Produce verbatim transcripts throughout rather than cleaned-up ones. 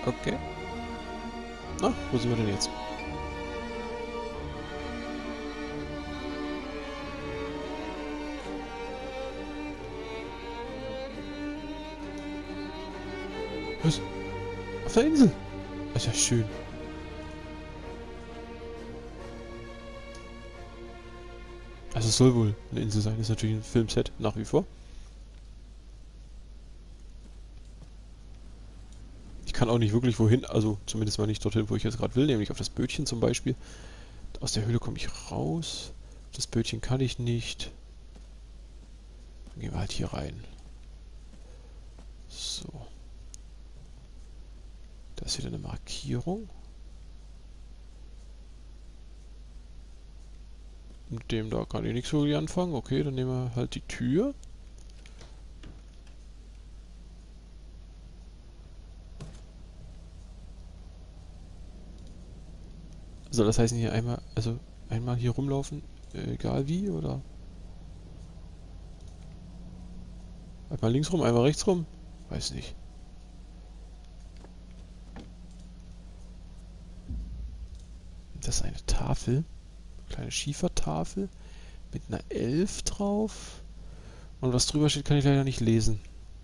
Okay. Na, wo sind wir denn jetzt? Was? Auf der Insel? Das ist ja schön. Also es soll wohl eine Insel sein. Ist natürlich ein Filmset, nach wie vor. Ich kann auch nicht wirklich wohin, also zumindest mal nicht dorthin, wo ich jetzt gerade will, nämlich auf das Bötchen zum Beispiel. Aus der Höhle komme ich raus. Das Bötchen kann ich nicht. Dann gehen wir halt hier rein. So. Da ist wieder eine Markierung. Mit dem da kann ich nichts wirklich anfangen. Okay, dann nehmen wir halt die Tür. Soll das heißen, hier einmal, also einmal hier rumlaufen, äh, egal wie, oder? Einmal links rum, einmal rechts rum? Weiß nicht. Das ist eine Tafel. Kleine Schiefertafel. Mit einer elf drauf. Und was drüber steht, kann ich leider nicht lesen.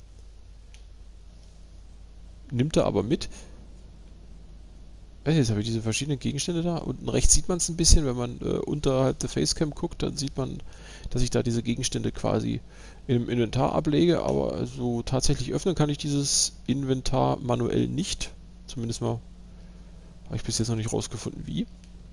Nimmt er aber mit. Jetzt habe ich diese verschiedenen Gegenstände da. Unten rechts sieht man es ein bisschen, wenn man äh, unterhalb der Facecam guckt, dann sieht man, dass ich da diese Gegenstände quasi im Inventar ablege. Aber also tatsächlich öffnen kann ich dieses Inventar manuell nicht. Zumindest mal habe ich bis jetzt noch nicht rausgefunden, wie.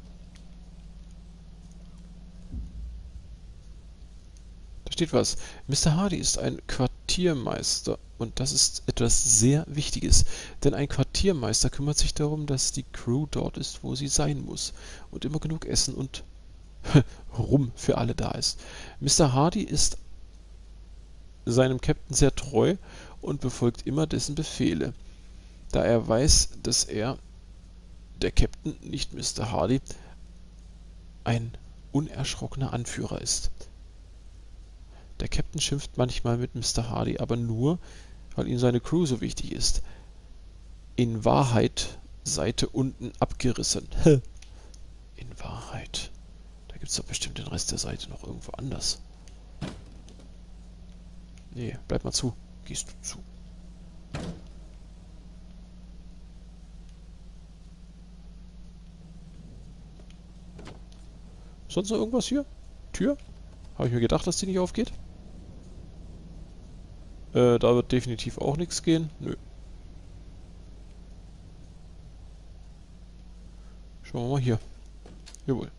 Da steht was. Mister Hardy ist ein Quartiermeister. Und das ist etwas sehr Wichtiges, denn ein Quartiermeister kümmert sich darum, dass die Crew dort ist, wo sie sein muss und immer genug Essen und Rum für alle da ist. Mister Hardy ist seinem Captain sehr treu und befolgt immer dessen Befehle. Da er weiß, dass er, der Captain, nicht Mister Hardy, ein unerschrockener Anführer ist. Der Captain schimpft manchmal mit Mister Hardy, aber nur, weil ihm seine Crew so wichtig ist. In Wahrheit, Seite unten abgerissen. In Wahrheit. Da gibt es doch bestimmt den Rest der Seite noch irgendwo anders. Nee, bleib mal zu. Gehst du zu. Sonst noch irgendwas hier? Tür? Habe ich mir gedacht, dass die nicht aufgeht? Äh, da wird definitiv auch nichts gehen. Nö. Schauen wir mal hier. Jawohl.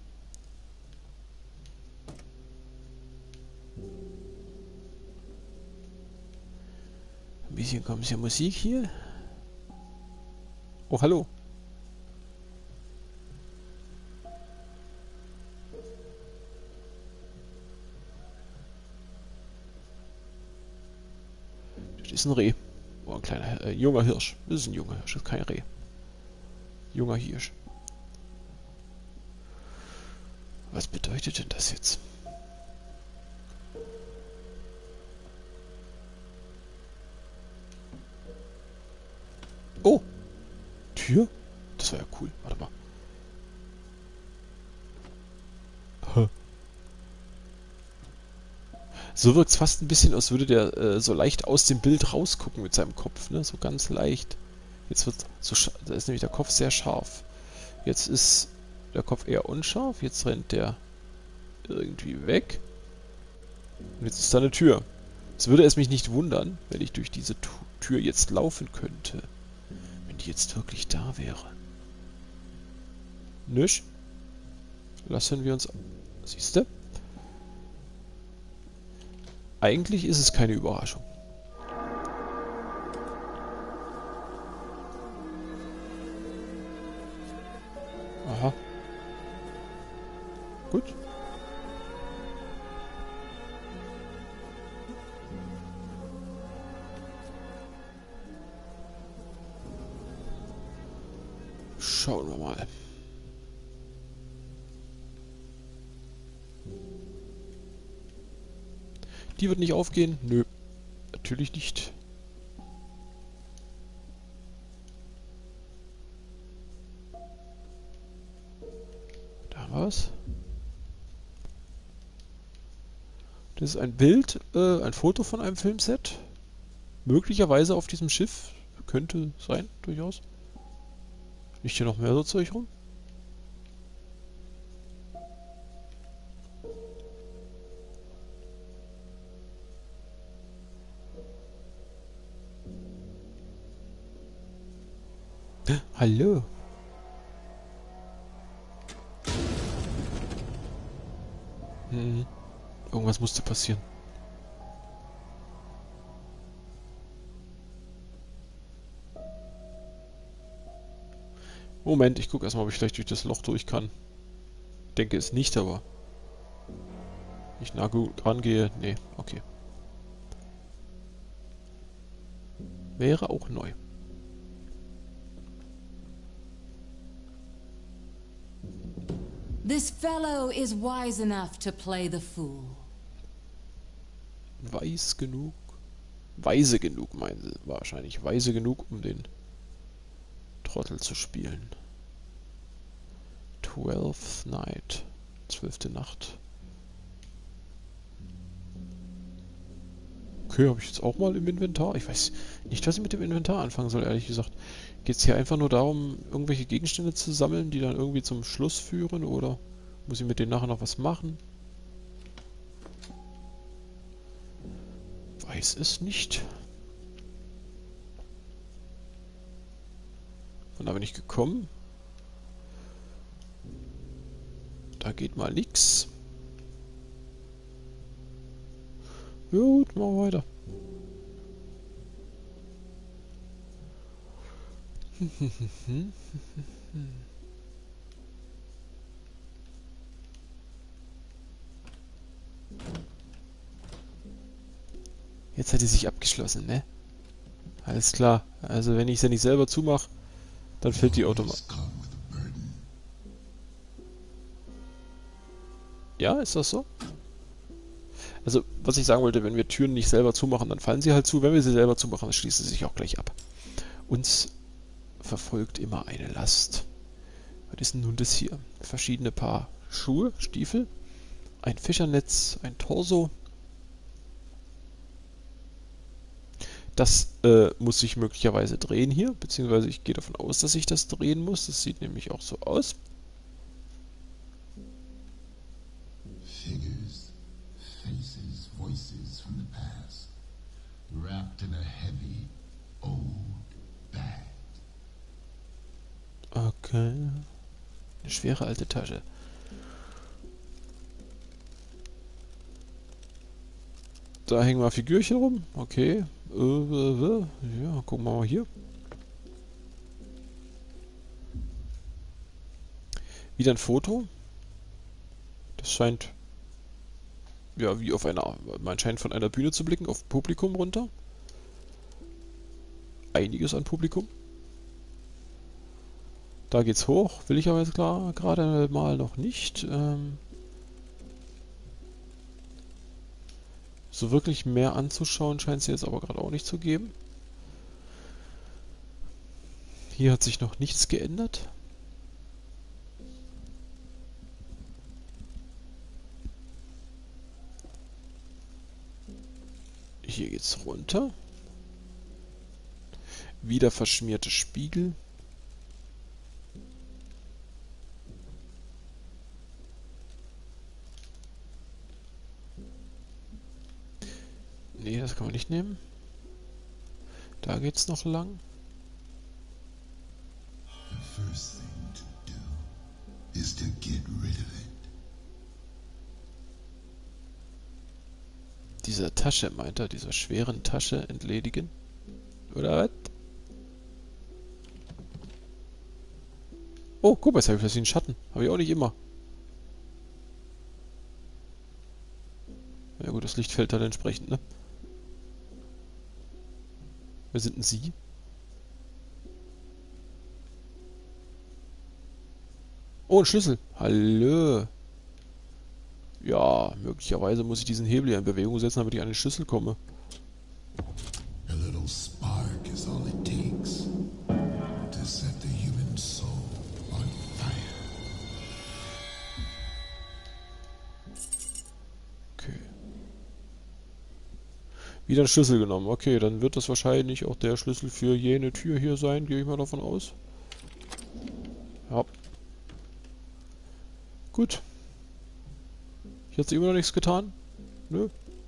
Ein bisschen kommt ja Musik hier. Oh, hallo. Das ist ein Reh. Oh, ein kleiner, äh, junger Hirsch. Das ist ein junger Hirsch, das ist kein Reh. Junger Hirsch. Was bedeutet denn das jetzt? Oh! Tür? Das war ja cool. Warte mal. Huh. So wirkt es fast ein bisschen, als würde der äh, so leicht aus dem Bild rausgucken mit seinem Kopf, ne? So ganz leicht. Jetzt wird so, da ist nämlich der Kopf sehr scharf. Jetzt ist der Kopf eher unscharf. Jetzt rennt der irgendwie weg. Und jetzt ist da eine Tür. Es würde es mich nicht wundern, wenn ich durch diese Tür jetzt laufen könnte. Wenn die jetzt wirklich da wäre. Nisch. Lassen wir uns... Siehste? Eigentlich ist es keine Überraschung. Aha. Gut. Schauen wir mal. Die wird nicht aufgehen? Nö. Natürlich nicht. Was? Das ist ein Bild, äh, ein Foto von einem Filmset. Möglicherweise auf diesem Schiff. Könnte sein, durchaus. Liegt hier noch mehr so Zeug rum? Hallo. Hm. Irgendwas musste passieren. Moment, ich gucke erstmal, ob ich vielleicht durch das Loch durch kann. Denke es nicht, aber... Ich nah gut rangehe. Nee, okay. Wäre auch neu. This fellow is wise enough to play the fool. Weiß genug? Weise genug, meinen sie wahrscheinlich. Weise genug, um den Trottel zu spielen. Twelfth Night. Zwölfte Nacht. Okay, habe ich jetzt auch mal im Inventar. Ich weiß nicht, was ich mit dem Inventar anfangen soll, ehrlich gesagt. Geht es hier einfach nur darum, irgendwelche Gegenstände zu sammeln, die dann irgendwie zum Schluss führen, oder muss ich mit denen nachher noch was machen? Weiß es nicht. Von da bin ich gekommen. Da geht mal nix. Gut, machen wir weiter. Jetzt hat die sich abgeschlossen, ne? Alles klar. Also wenn ich sie nicht selber zumache, dann fällt die automatisch. Ja, ist das so? Also, was ich sagen wollte, wenn wir Türen nicht selber zumachen, dann fallen sie halt zu. Wenn wir sie selber zumachen, dann schließen sie sich auch gleich ab. Uns verfolgt immer eine Last. Was ist denn nun das hier? Verschiedene Paar Schuhe, Stiefel, ein Fischernetz, ein Torso. Das äh, muss sich möglicherweise drehen hier, beziehungsweise ich gehe davon aus, dass ich das drehen muss. Das sieht nämlich auch so aus. Figures, faces, voices from the past, wrapped in a heavy, old bag. Okay. Eine schwere alte Tasche. Da hängen mal Figürchen rum. Okay. Äh, äh, ja, gucken wir mal hier. Wieder ein Foto. Das scheint... Ja, wie auf einer... Man scheint von einer Bühne zu blicken, auf Publikum runter. Einiges an Publikum. Da geht's hoch. Will ich aber jetzt klar gerade mal noch nicht. Ähm so wirklich mehr anzuschauen scheint es jetzt aber gerade auch nicht zu geben. Hier hat sich noch nichts geändert. Hier geht's runter. Wieder verschmierte Spiegel. Nee, das kann man nicht nehmen. Da geht's noch lang. The first thing to do is to get rid of it. Dieser Tasche, meint er, dieser schweren Tasche entledigen. Oder was? Oh, guck mal, jetzt habe ich plötzlich einen Schatten. Habe ich auch nicht immer. Ja gut, das Licht fällt dann entsprechend, ne? Wer sind denn Sie? Oh, ein Schlüssel. Hallo. Ja, möglicherweise muss ich diesen Hebel hier in Bewegung setzen, damit ich an den Schlüssel komme. A little spark is all it takes to set the human soul on fire. Wieder einen Schlüssel genommen. Okay, dann wird das wahrscheinlich auch der Schlüssel für jene Tür hier sein, gehe ich mal davon aus. Ja. Gut. Hier hat sie immer noch nichts getan? Nö.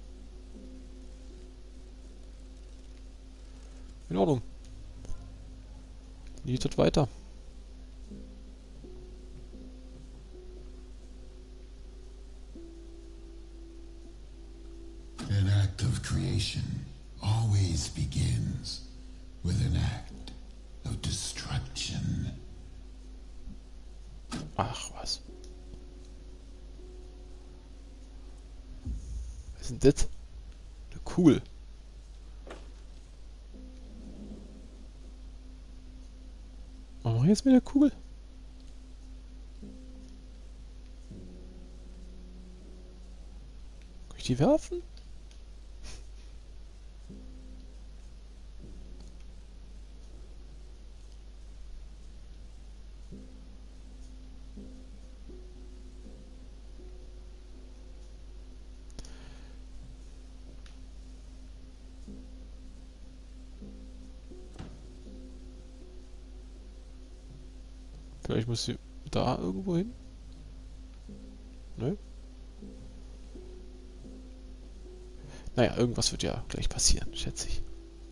In Ordnung. Lietet weiter. An act of creation always begins with an act of destruction. Ach, was. Was ist denn das? Eine Kugel. Was machen wir jetzt mit der Kugel? Kann ich die werfen? Vielleicht muss sie da irgendwo hin? Nö? Naja, irgendwas wird ja gleich passieren, schätze ich.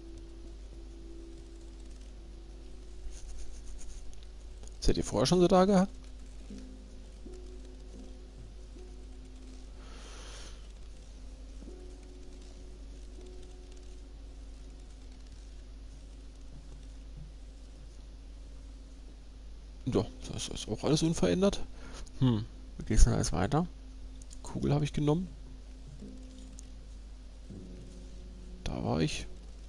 Seid ihr vorher schon so da gehabt? Ja, das ist auch alles unverändert. Hm, wie geht's denn alles weiter? Kugel habe ich genommen. Da war ich.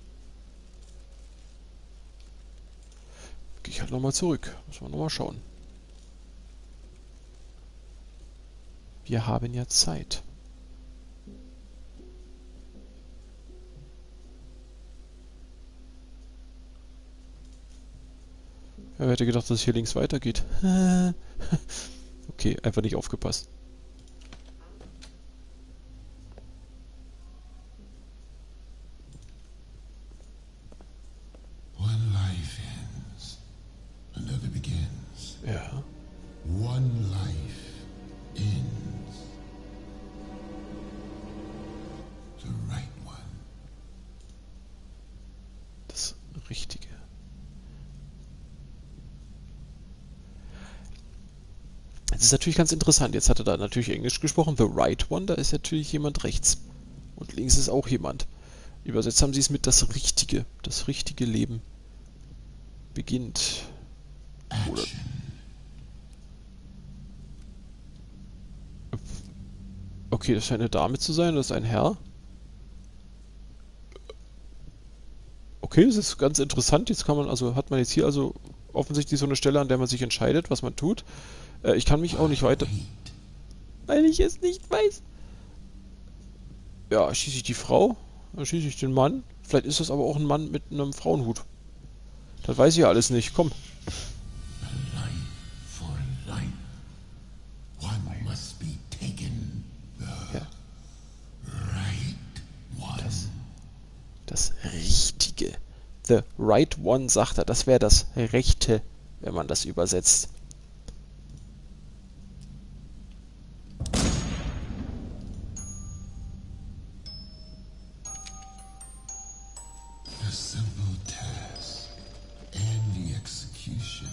Gehe ich halt nochmal zurück. Müssen wir nochmal schauen. Wir haben ja Zeit. Ja, wer hätte gedacht, dass es hier links weitergeht? Okay, einfach nicht aufgepasst. One life ends, another begins. Ja. One life ends. The right one. Das Richtige. Das ist natürlich ganz interessant. Jetzt hat er da natürlich Englisch gesprochen. The right one, da ist natürlich jemand rechts. Und links ist auch jemand. Übersetzt haben sie es mit das Richtige. Das richtige Leben beginnt. Oder Action. okay, das scheint eine Dame zu sein, das ist ein Herr. Okay, das ist ganz interessant. Jetzt kann man, also hat man jetzt hier also offensichtlich so eine Stelle, an der man sich entscheidet, was man tut. Äh, ich kann mich auch nicht weiter... Weil ich es nicht weiß. Ja, schieße ich die Frau, dann schieße ich den Mann. Vielleicht ist das aber auch ein Mann mit einem Frauenhut. Das weiß ich ja alles nicht. Komm. A life for life. One must be taken. The Ja. right one. Das, das Richtige. The right one, sagt er. Das wäre das Rechte, wenn man das übersetzt. A simple task and the execution.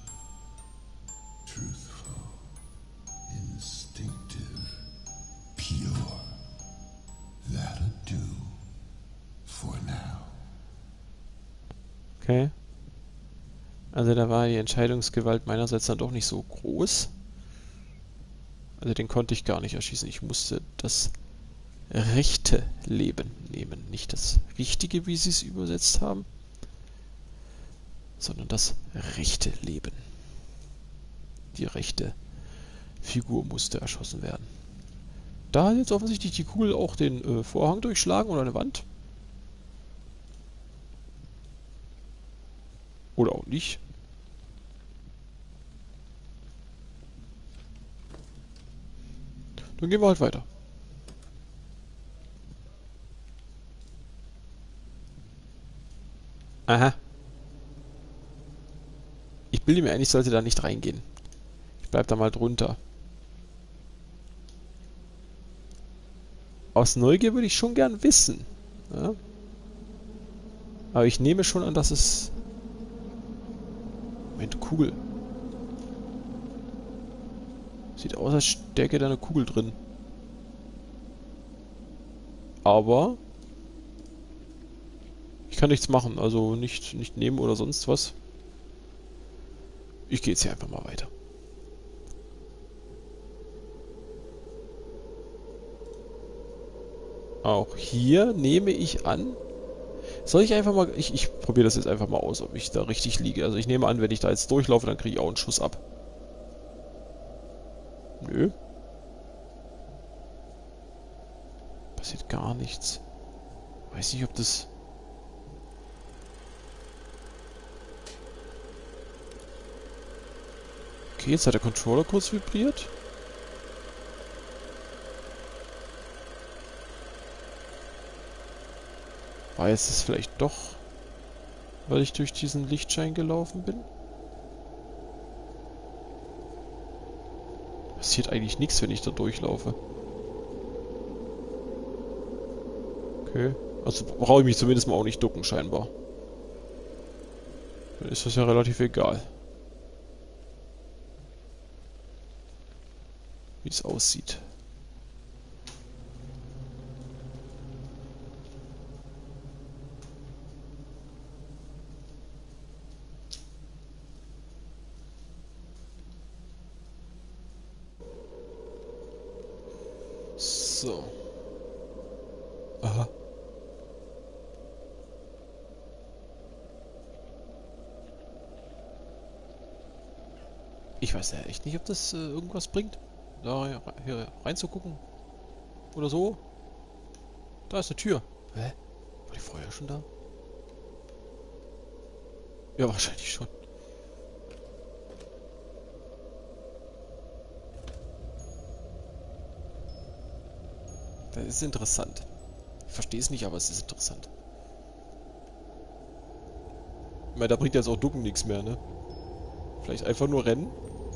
Truthful, instinctive, pure. That'll do for now. Okay. Also da war die Entscheidungsgewalt meinerseits dann doch nicht so groß. Also den konnte ich gar nicht erschießen. Ich musste das rechte Leben nehmen. Nicht das Richtige, wie sie es übersetzt haben, sondern das rechte Leben. Die rechte Figur musste erschossen werden. Da hat jetzt offensichtlich die Kugel auch den äh, Vorhang durchschlagen oder eine Wand. Oder auch nicht. Dann gehen wir halt weiter. Aha. Ich bilde mir ein, ich sollte da nicht reingehen. Ich bleib da mal drunter. Aus Neugier würde ich schon gern wissen. Ja? Aber ich nehme schon an, dass es... Moment, Kugel. Sieht aus, als stecke da eine Kugel drin. Aber... Ich kann nichts machen, also nicht, nicht nehmen oder sonst was. Ich gehe jetzt hier einfach mal weiter. Auch hier nehme ich an... Soll ich einfach mal... Ich, ich probiere das jetzt einfach mal aus, ob ich da richtig liege. Also ich nehme an, wenn ich da jetzt durchlaufe, dann kriege ich auch einen Schuss ab. Nö. Passiert gar nichts. Weiß nicht, ob das... Okay, jetzt hat der Controller kurz vibriert. War jetzt das vielleicht doch, weil ich durch diesen Lichtschein gelaufen bin? Passiert eigentlich nichts, wenn ich da durchlaufe. Okay. Also brauche ich mich zumindest mal auch nicht ducken, scheinbar. Dann ist das ja relativ egal. Wie es aussieht. So. Aha. Ich weiß ja echt nicht, ob das äh, irgendwas bringt, da hier reinzugucken. Oder so. Da ist eine Tür. Hä? War die vorher schon da? Ja, wahrscheinlich schon. Das ist interessant. Ich verstehe es nicht, aber es ist interessant. Ich meine, da bringt jetzt auch Ducken nichts mehr, ne? Vielleicht einfach nur rennen.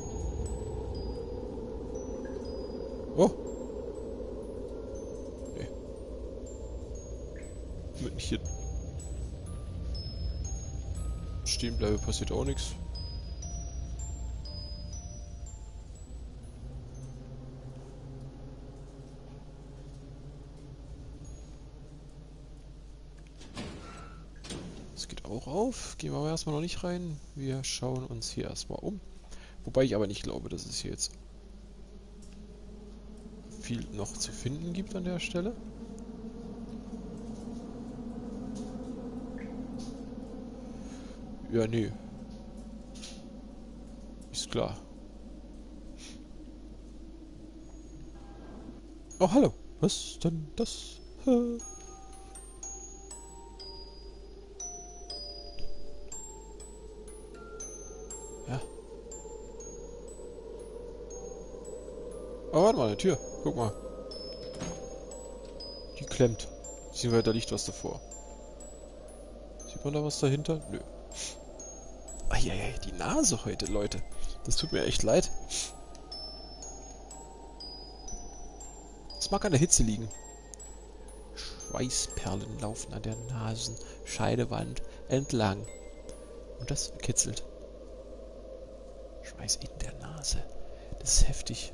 Oh. Nee. Wenn ich hier stehen bleibe, passiert auch nichts. Das geht auch auf. Gehen wir aber erstmal noch nicht rein. Wir schauen uns hier erstmal um. Wobei ich aber nicht glaube, dass es hier jetzt viel noch zu finden gibt an der Stelle. Ja, nee. Ist klar. Oh, hallo. Was denn das? Hä? Ja. Oh, warte mal, eine Tür. Guck mal. Die klemmt. Beziehungsweise da liegt was davor. Sieht man da was dahinter? Nö. Eieiei, die Nase heute, Leute. Das tut mir echt leid. Es mag an der Hitze liegen. Schweißperlen laufen an der Nasenscheidewand entlang. Und das kitzelt. Schweiß in der Nase. Das ist heftig.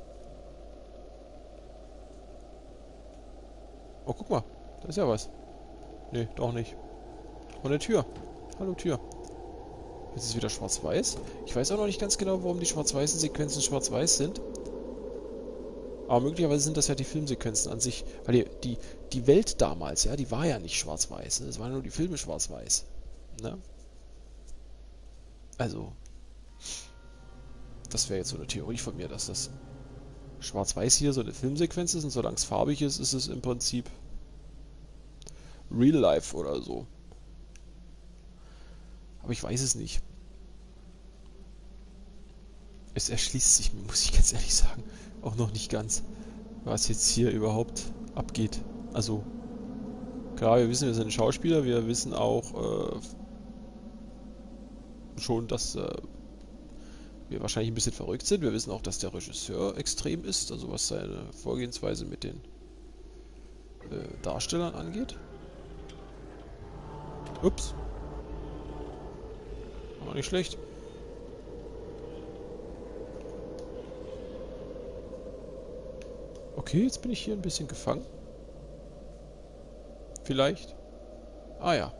Oh, guck mal. Da ist ja was. Nee, doch nicht. Und eine Tür. Hallo, Tür. Jetzt ist es wieder schwarz-weiß. Ich weiß auch noch nicht ganz genau, warum die schwarz-weißen Sequenzen schwarz-weiß sind. Aber möglicherweise sind das ja die Filmsequenzen an sich. Weil die, die, die Welt damals, ja, die war ja nicht schwarz-weiß. Ne? Es waren nur die Filme schwarz-weiß. Ne? Also. Das wäre jetzt so eine Theorie von mir, dass das schwarz-weiß hier so eine Filmsequenz ist. Und solange es farbig ist, ist es im Prinzip Real Life oder so. Aber ich weiß es nicht. Es erschließt sich mir, muss ich ganz ehrlich sagen, auch noch nicht ganz, was jetzt hier überhaupt abgeht. Also, klar, wir wissen, wir sind Schauspieler, wir wissen auch, äh, schon, dass äh, wir wahrscheinlich ein bisschen verrückt sind. Wir wissen auch, dass der Regisseur extrem ist, also was seine Vorgehensweise mit den äh, Darstellern angeht. Ups. War nicht schlecht. Okay, jetzt bin ich hier ein bisschen gefangen. Vielleicht. Ah ja.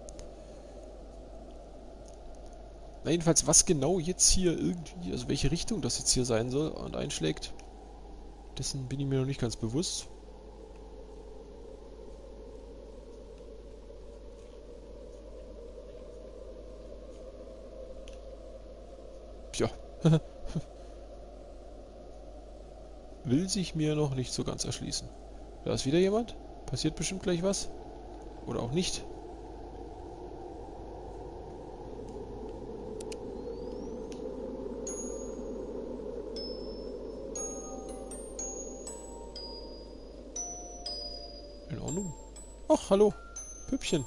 Na jedenfalls, was genau jetzt hier irgendwie, also welche Richtung das jetzt hier sein soll und einschlägt, dessen bin ich mir noch nicht ganz bewusst. Tja. Will sich mir noch nicht so ganz erschließen. Da ist wieder jemand. Passiert bestimmt gleich was. Oder auch nicht. In Ordnung. Ach, hallo. Püppchen.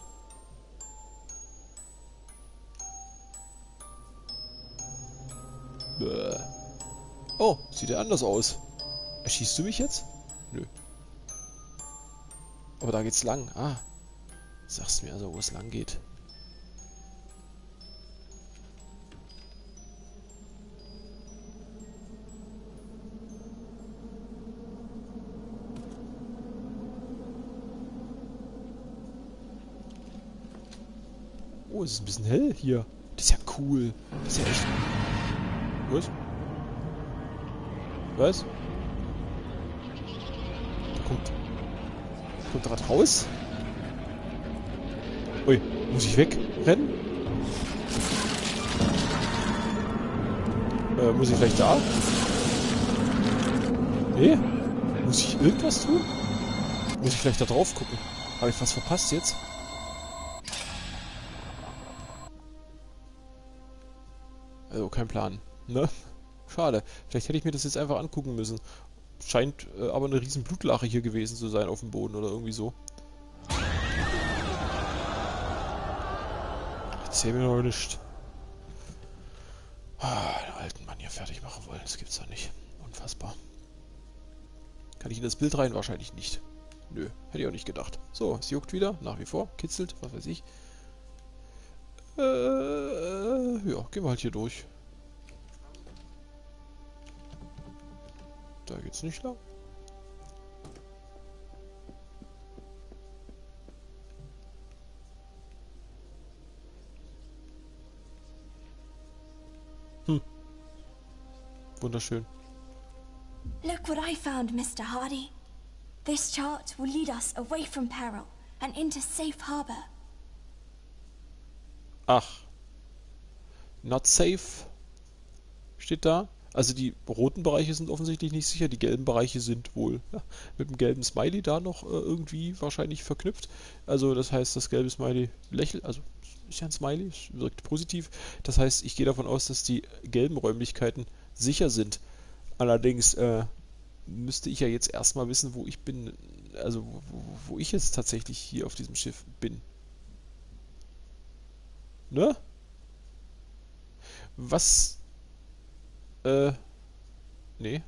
Bäh. Oh, sieht ja anders aus. Erschießt du mich jetzt? Nö. Aber da geht's lang. Ah. Sagst mir also, wo es lang geht. Oh, es ist ein bisschen hell hier. Das ist ja cool. Das ist ja echt... Was? Was? Da kommt... Kommt da was raus? Ui, muss ich wegrennen? Äh, muss ich vielleicht da? Nee? Muss ich irgendwas tun? Muss ich vielleicht da drauf gucken? Habe ich was verpasst jetzt? Also, kein Plan. Ne? Schade. Vielleicht hätte ich mir das jetzt einfach angucken müssen. Scheint äh, aber eine riesen Blutlache hier gewesen zu sein auf dem Boden oder irgendwie so. Erzähl mir noch nicht. Ah, den alten Mann hier fertig machen wollen, das gibt's doch nicht. Unfassbar. Kann ich in das Bild rein? Wahrscheinlich nicht. Nö, hätte ich auch nicht gedacht. So, es juckt wieder, nach wie vor, kitzelt, was weiß ich. Äh, ja, gehen wir halt hier durch. Da geht's nicht lang. Hm. Wunderschön. Look what I found, Mister Hardy. This chart will lead us away from peril and into safe harbor. Ach. Not safe. Steht da. Also die roten Bereiche sind offensichtlich nicht sicher, die gelben Bereiche sind wohl ja, mit dem gelben Smiley da noch äh, irgendwie wahrscheinlich verknüpft. Also das heißt, das gelbe Smiley lächelt, also ist ja ein Smiley, es wirkt positiv. Das heißt, ich gehe davon aus, dass die gelben Räumlichkeiten sicher sind. Allerdings äh, müsste ich ja jetzt erstmal wissen, wo ich bin, also wo, wo ich jetzt tatsächlich hier auf diesem Schiff bin. Ne? Was... Äh, nee.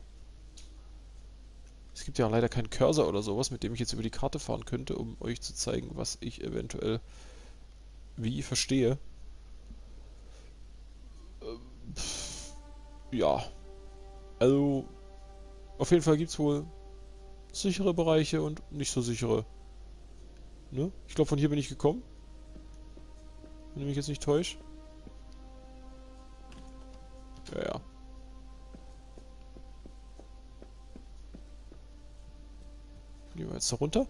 Es gibt ja leider keinen Cursor oder sowas, mit dem ich jetzt über die Karte fahren könnte, um euch zu zeigen, was ich eventuell wie verstehe. Ähm, pff, ja. Also, auf jeden Fall gibt es wohl sichere Bereiche und nicht so sichere. Ne? Ich glaube, von hier bin ich gekommen. Wenn ich mich jetzt nicht täusche. Ja, ja. Gehen wir jetzt da runter.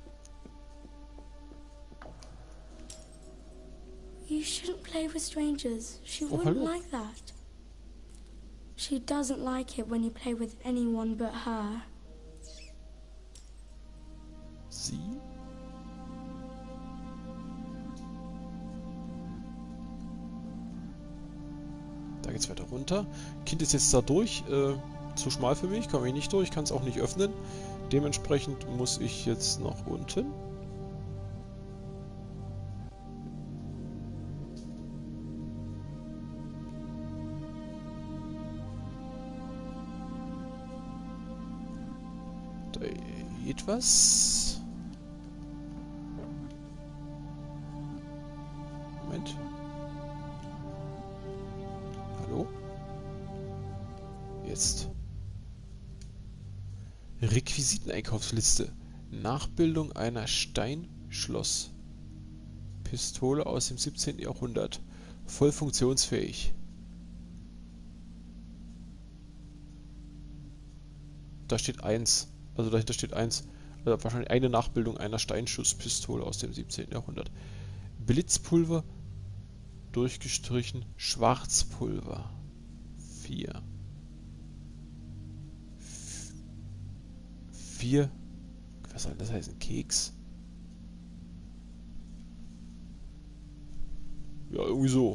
You shouldn't play with strangers. She Oh, wouldn't hallo. like that. She doesn't like it when you play with anyone but her. Sie? Da geht's weiter runter. Kind ist jetzt da durch. Äh, zu schmal für mich. Komme ich nicht durch. Kann es auch nicht öffnen. Dementsprechend muss ich jetzt nach unten. Äh, etwas? Moment. Hallo? Jetzt. Requisiteneinkaufsliste. Nachbildung einer Steinschlosspistole aus dem siebzehnten Jahrhundert. Voll funktionsfähig. Da steht eins. Also dahinter steht eins. Also wahrscheinlich eine Nachbildung einer Steinschusspistole aus dem siebzehnten Jahrhundert. Blitzpulver durchgestrichen Schwarzpulver. vier. vier. Was soll das heißen? Keks? Ja, irgendwie so.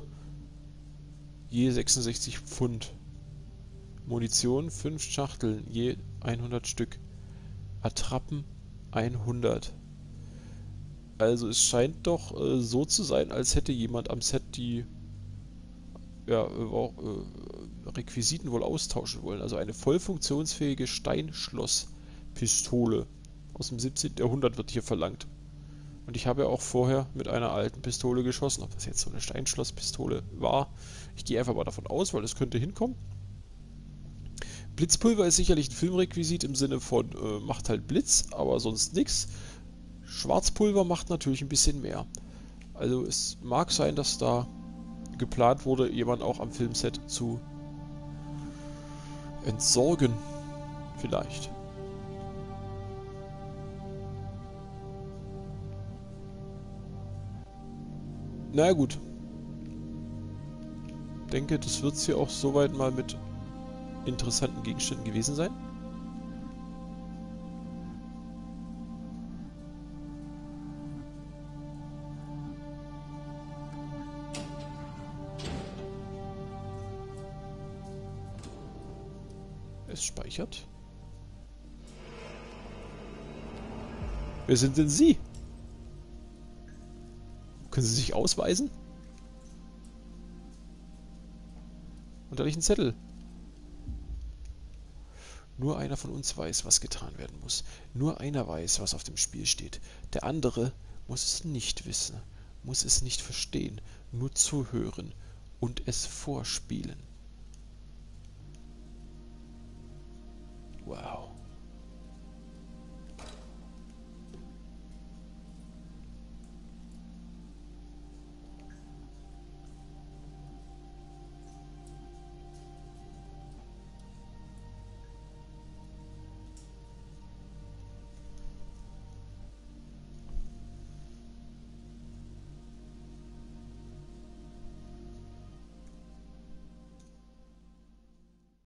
Je sechsundsechzig Pfund. Munition fünf Schachteln, je hundert Stück. Attrappen hundert. Also es scheint doch äh, so zu sein, als hätte jemand am Set die ja, auch, äh, Requisiten wohl austauschen wollen. Also eine voll funktionsfähige Steinschlosspistole aus dem siebzehnten Jahrhundert wird hier verlangt. Und ich habe ja auch vorher mit einer alten Pistole geschossen. Ob das jetzt so eine Steinschlosspistole war, ich gehe einfach mal davon aus, weil es könnte hinkommen. Blitzpulver ist sicherlich ein Filmrequisit im Sinne von, äh, macht halt Blitz, aber sonst nichts. Schwarzpulver macht natürlich ein bisschen mehr. Also es mag sein, dass da geplant wurde, jemand auch am Filmset zu entsorgen. Vielleicht. Na gut. Ich denke, das wird es hier auch soweit mal mit interessanten Gegenständen gewesen sein. Es speichert. Wer sind denn Sie? Können Sie sich ausweisen? Und da liegt ein Zettel. Nur einer von uns weiß, was getan werden muss. Nur einer weiß, was auf dem Spiel steht. Der andere muss es nicht wissen, muss es nicht verstehen, nur zuhören und es vorspielen. Wow.